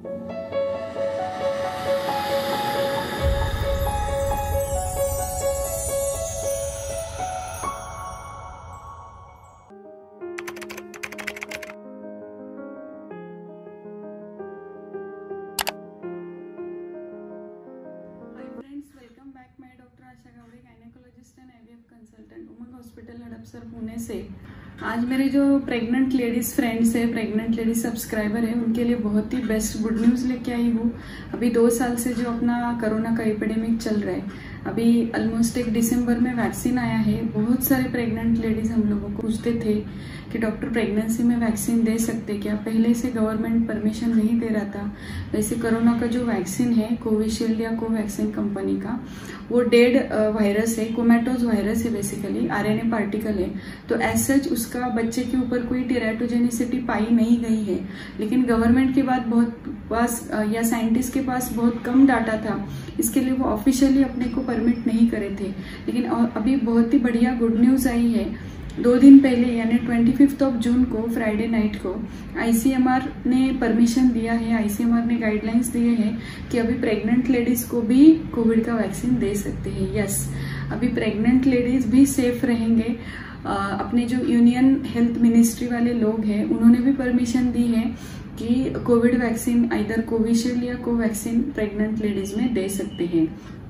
Welcome back. मैं doctor Asha Gawade, gynaecologist and IVF consultant, Umang hospital Hadapsar Pune से। आज मेरे जो प्रेग्नेंट लेडीज फ्रेंड्स है, प्रेग्नेंट लेडीज सब्सक्राइबर है, उनके लिए बहुत ही बेस्ट गुड न्यूज़ लेके आई हूँ। अभी 2 साल से जो अपना कोरोना का एपिडेमिक चल रहा है, अभी ऑलमोस्ट 1 दिसंबर में वैक्सीन आया है। बहुत सारे प्रेग्नेंट लेडीज हम लोगों को पूछते थे कि डॉक्टर प्रेगनेंसी में वैक्सीन दे सकते क्या। पहले से गवर्नमेंट परमिशन नहीं दे रहा था। वैसे कोरोना का जो वैक्सीन है कोविशील्ड या कोवैक्सीन कंपनी का, वो डेड वायरस है, कोमेटोज वायरस है, बेसिकली RNA पार्टिकल है। तो एज सच उसका बच्चे के ऊपर कोई टेराटोजेनिसिटी पाई नहीं गई है। लेकिन गवर्नमेंट के पास या साइंटिस्ट के पास बहुत कम डाटा था, इसके लिए वो ऑफिशियली अपने को परमिट नहीं करे थे। लेकिन अभी बहुत ही बढ़िया गुड न्यूज आई है। 2 दिन पहले यानी 25 जून को, फ्राइडे नाइट को, ICMR ने परमिशन दिया है, ICMR ने गाइडलाइंस दिए हैं कि अभी प्रेग्नेंट लेडीज को भी कोविड का वैक्सीन दे सकते हैं। यस, अभी प्रेग्नेंट लेडीज भी सेफ रहेंगे। अपने जो यूनियन हेल्थ मिनिस्ट्री वाले लोग हैं, उन्होंने भी परमिशन दी है कि कोविड वैक्सीन आइदर कोविशील्ड या कोवैक्सीन प्रेग्नेंट लेडीज में दे सकते हैं।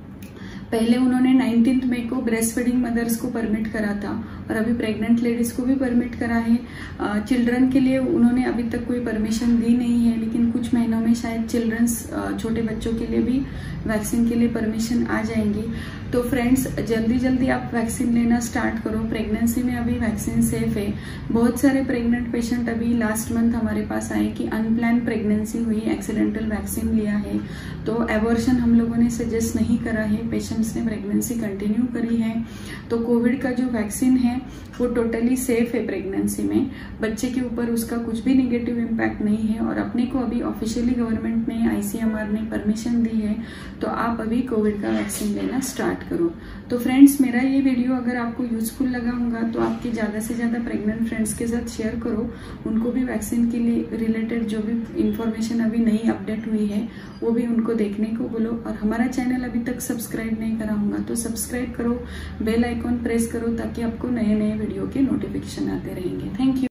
पहले उन्होंने 19 मई को ब्रेस्ट फीडिंग मदर्स को परमिट करा था और अभी प्रेग्नेंट लेडीज को भी परमिट करा है। चिल्ड्रन के लिए उन्होंने अभी तक कोई परमिशन दी नहीं है, लेकिन कुछ महीनों में शायद चिल्ड्रंस छोटे बच्चों के लिए भी वैक्सीन के लिए परमिशन आ जाएंगी। तो फ्रेंड्स, जल्दी जल्दी आप वैक्सीन लेना स्टार्ट करो। प्रेगनेंसी में अभी वैक्सीन सेफ है। बहुत सारे प्रेग्नेंट पेशेंट अभी लास्ट मंथ हमारे पास आए कि अनप्लान प्रेगनेंसी हुई, एक्सीडेंटल वैक्सीन लिया है, तो एबॉर्शन हम लोगों ने सजेस्ट नहीं करा है, पेशेंट्स ने प्रेगनेंसी कंटिन्यू करी है। तो कोविड का जो वैक्सीन है वो टोटली सेफ है। प्रेगनेंसी में बच्चे के ऊपर उसका कुछ भी नेगेटिव इम्पैक्ट नहीं है और अपने को अभी ऑफिशियली गवर्नमेंट ने, ICMR ने परमिशन दी है, तो आप अभी कोविड का वैक्सीन लेना स्टार्ट करो। तो फ्रेंड्स, मेरा ये वीडियो अगर आपको यूजफुल लगा होगा तो आपके ज्यादा से ज्यादा प्रेग्नेंट फ्रेंड्स के साथ शेयर करो। उनको भी वैक्सीन के लिए रिलेटेड जो भी इंफॉर्मेशन अभी नई अपडेट हुई है वो भी उनको देखने को बोलो। और हमारा चैनल अभी तक सब्सक्राइब नहीं करा होगा तो सब्सक्राइब करो, बेल आइकॉन प्रेस करो ताकि आपको नए नए वीडियो के नोटिफिकेशन आते रहेंगे। Thank you.